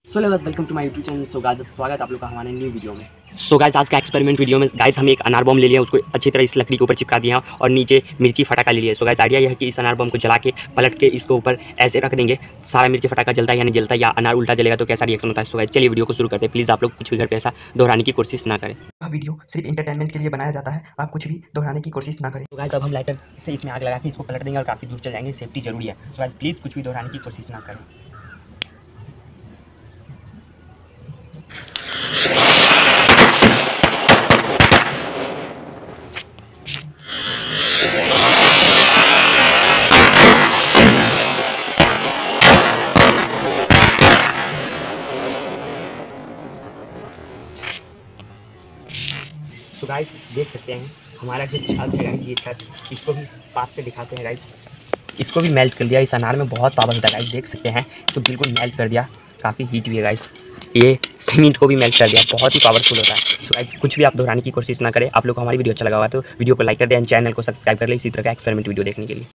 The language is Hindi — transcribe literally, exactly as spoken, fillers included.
So guys welcome to my YouTube channel. So guys स्वागत है आप लोग का हमारे न्यू वीडियो में। सो गाइस आज का एक्सपेरिमेंट वीडियो में गाइस हम एक अनार बम ले लिया, उसको अच्छी तरह इस लकड़ी के ऊपर चिपका दिया और नीचे मिर्ची फटाका ले लिया। सो गाइस आइडिया यह है कि इस अनार बम को जला के पलट के इसको ऊपर ऐसे रख देंगे, सारा मिर्ची फटाका जलता है या नहीं जलता या अनार उल्टा जलेगा तो कैसा रिएक्शन होता है। सो गाइस चलिए वीडियो को शुरू करते हैं। प्लीज़ आप लोग कुछ भी घर पे ऐसा दोहराने की कोशिश ना करें। यह वीडियो सिर्फ इंटरटेनमेंट के लिए बनाया जाता है, आप कुछ भी दोहराने की कोशिश ना करें। तो गाइस अब हम लाइटर से इसमें आग लगा के इसको पलट देंगे और काफ़ी दूर चल जाएंगे, सेफ्टी जरूरी है। तो गाइस प्लीज़ कुछ भी दोहराने की कोशिश ना करें। सो गाइस देख सकते हैं हमारा जो छत है गाइस, ये छत इसको भी पास से दिखाते हैं गाइस। इसको भी मेल्ट कर दिया। इस अनार में बहुत पावर होता है गाइस, देख सकते हैं तो बिल्कुल मेल्ट कर दिया, काफ़ी हीट भी है गाइस। ये सीमेंट को भी मेल्ट कर दिया, बहुत ही पावरफुल होता है। तो गाइस कुछ भी आप दोहराने की कोशिश ना करें। आप लोग को हमारी वीडियो अच्छा लगा हुआ तो वीडियो को लाइक कर दें, चैनल को सब्सक्राइब कर लें इसी तरह का एक्सपेरिमेंट वीडियो देखने के लिए।